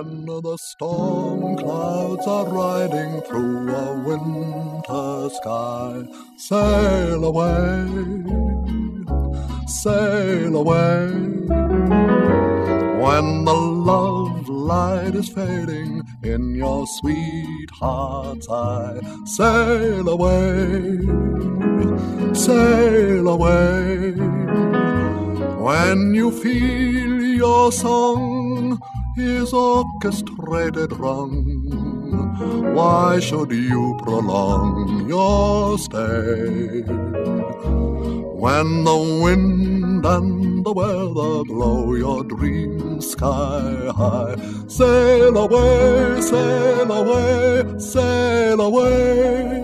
when the storm clouds are riding through a winter sky. Sail away, sail away. When the love light is fading in your sweetheart's eye. Sail away, sail away. When you feel your song is orchestrated wrong, why should you prolong your stay? When the wind and the weather blow your dreams sky high, sail away, sail away, sail away.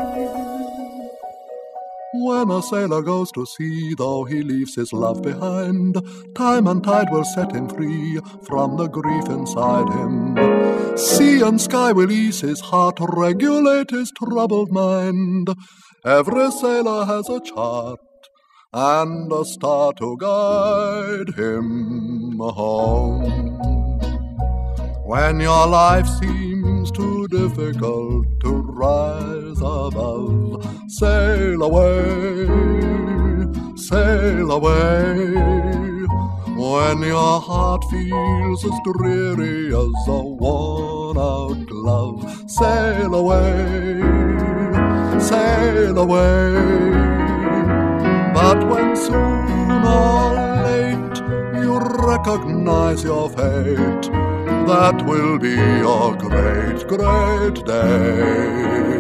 When a sailor goes to sea, though he leaves his love behind, time and tide will set him free from the grief inside him. Sea and sky will ease his heart, regulate his troubled mind. Every sailor has a chart and a star to guide him home. When your life seems too difficult to rise above, sail away, sail away. When your heart feels as dreary as a worn-out glove, sail away, sail away. But when soon or late you recognize your fate, that will be your great, great day.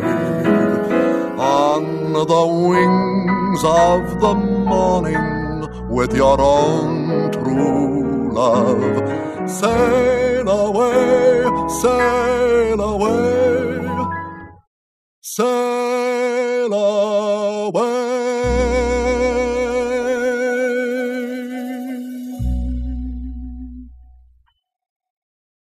On the wings of the morning, with your own true love, sail away, sail away, sail away.